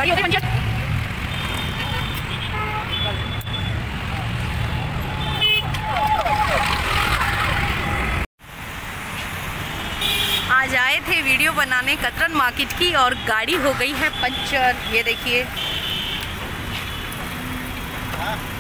आज आए थे वीडियो बनाने कतरन मार्केट की और गाड़ी हो गई है पंचर। ये देखिए